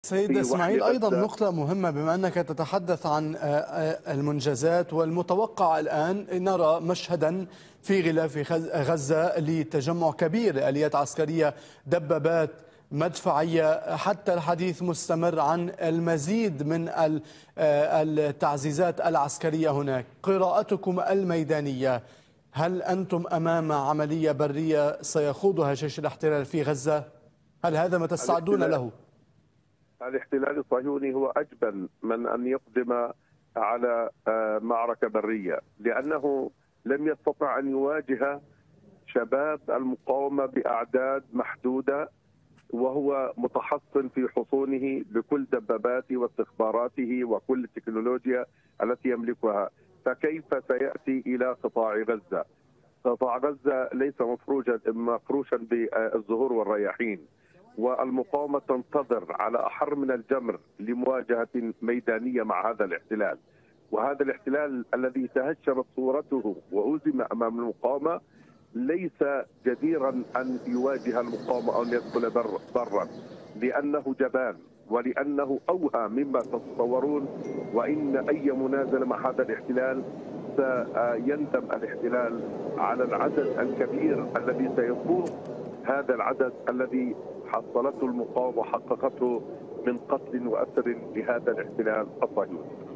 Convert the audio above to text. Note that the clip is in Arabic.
سيد في وحي إسماعيل، أيضا غزة. نقطة مهمة بما أنك تتحدث عن المنجزات، والمتوقع الآن نرى مشهدا في غلاف غزة لتجمع كبير لآليات عسكرية، دبابات مدفعية، حتى الحديث مستمر عن المزيد من التعزيزات العسكرية هناك. قراءتكم الميدانية، هل أنتم أمام عملية برية سيخوضها جيش الاحتلال في غزة؟ هل هذا ما تستعدون له؟ الاحتلال الصهيوني هو أجبن من أن يقدم على معركة برية، لأنه لم يستطع أن يواجه شباب المقاومة بأعداد محدودة، وهو متحصن في حصونه بكل دباباته واستخباراته وكل التكنولوجيا التي يملكها. فكيف سيأتي إلى قطاع غزة؟ قطاع غزة ليس مفروشا بالزهور والرياحين، والمقاومة تنتظر على أحر من الجمر لمواجهة ميدانية مع هذا الاحتلال. وهذا الاحتلال الذي تهشمت صورته وهزم أمام المقاومة ليس جديرا أن يواجه المقاومة أو أن يدخل برا، لأنه جبان ولأنه أوهى مما تتصورون. وإن أي منازلة مع هذا الاحتلال سيندم الاحتلال على العدد الكبير الذي سيفوق هذا العدد الذي حصلته المقاومة وحققته من قتل وأسر لهذا الاحتلال الصهيوني.